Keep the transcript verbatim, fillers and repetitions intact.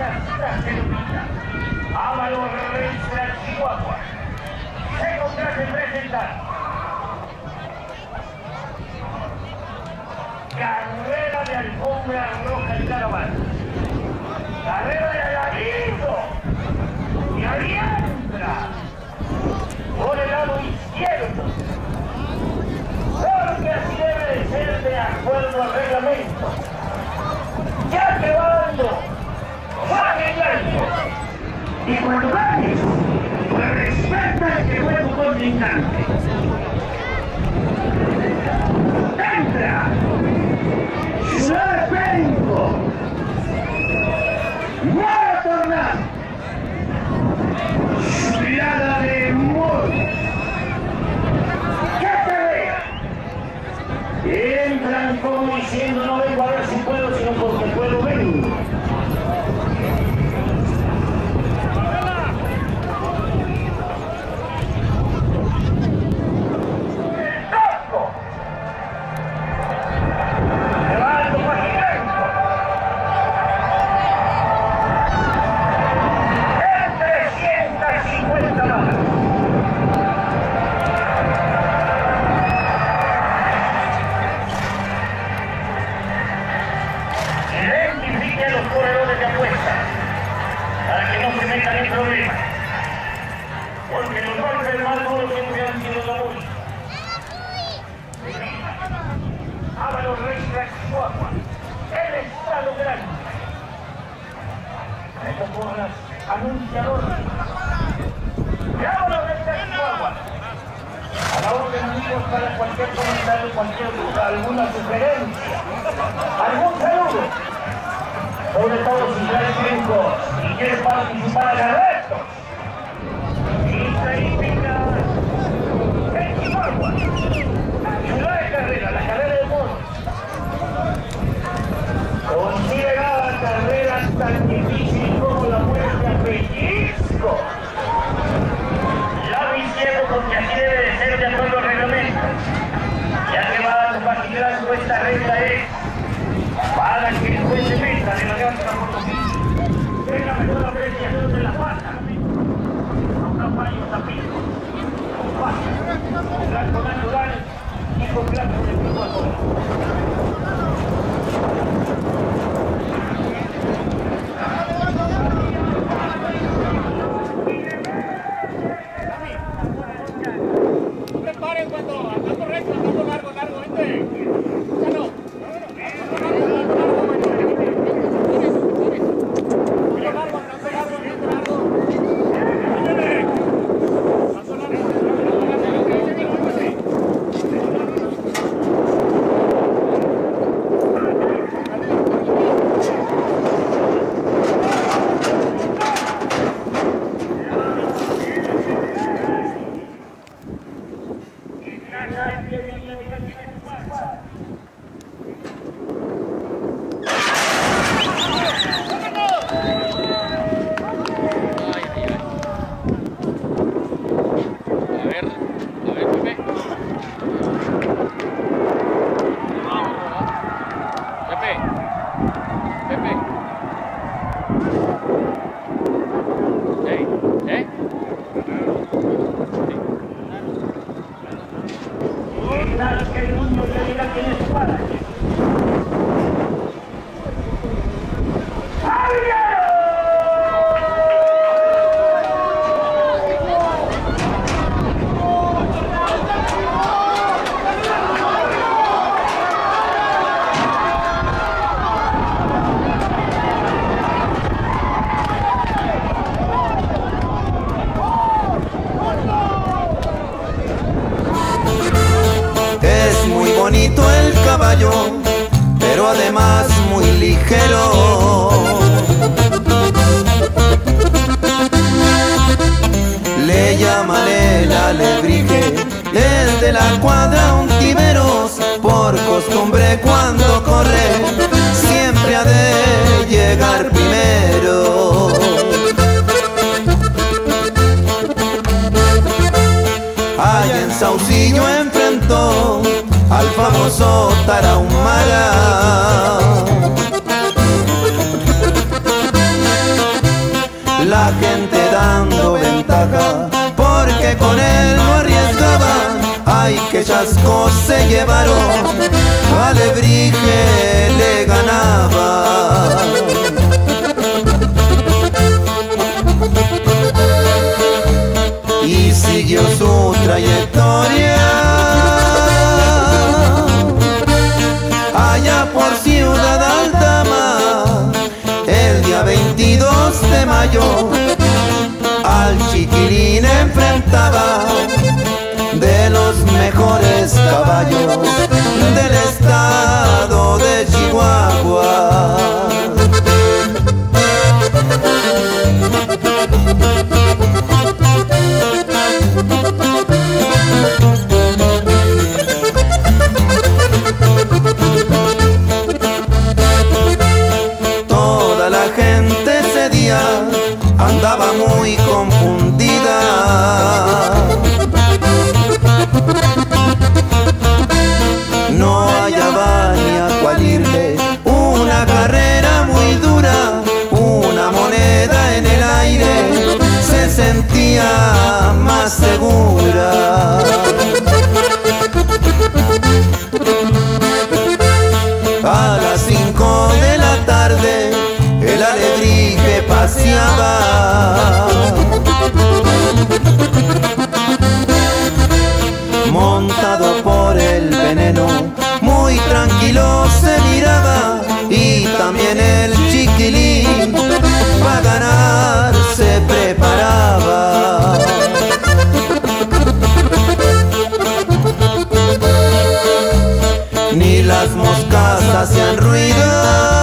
nuestra celulita. Ávalo Reyes Chihuahua. Se complace presentar. Carrera de alfombra roja y caravana. Carrera de alarido y alianza por el lado izquierdo. Porque así debe de ser de acuerdo al reglamento. Ya quedando, baje el alto. Y cuando bajes, pues respeta el que fue tu contrincante. ¡Entra! ¡Ciudad de Pénco! ¡Nueva tornada! ¡Su mirada de amor! ¡Que te vea! Entran como diciendo, no vengo a ver si puedo, sino porque puedo vengo. Anunciador. Vámonos de Chihuahua. A la orden, amigos, para cualquier comentario, cualquier duda, alguna sugerencia, algún saludo. Sobre todo si trae tiempo y quiere participar en eventos. Estadística en Chihuahua. Ciudad de carrera, la carrera de monos. Considerada carrera tan difícil como la muerte a pellizco. Lado izquierdo, porque así debe de ser de acuerdo al reglamento. Ya que va a participar con esta regla es para que el juez se meta de la gasta por es la mejor apreciación de la pata. Con caballos a pico, con pata, blanco natural y con blanco de pico a todo. Cuando andando recto, andando largo, largo, vente. Ya no. Bonito el caballo, pero además muy ligero. Le llaman el alebrije, desde la cuadra Ontiveros. Por costumbre cuando corre, siempre ha de llegar primero. Allá en Saucillo enfrentó al famoso Tarahumara. que con él no arriesgaban. Ay, que chascos se llevaron, Alebrije le ganaba. Y siguió su trayectoria allá por Ciudad Aldama. El día veintidós de mayo al Chiquilín enfrentaba, de los mejores caballos del estado de Chihuahua. Toda la gente ese día andaba muy confundida. No hallaba ni a cuál irle, una carrera muy dura, una moneda en el aire, se sentía más segura. A las cinco de la tarde el Alebrije paseaba, montado por el veneno, muy tranquilo se miraba. Y también el Chiquilín para ganar se preparaba. Ni las moscas hacían ruido,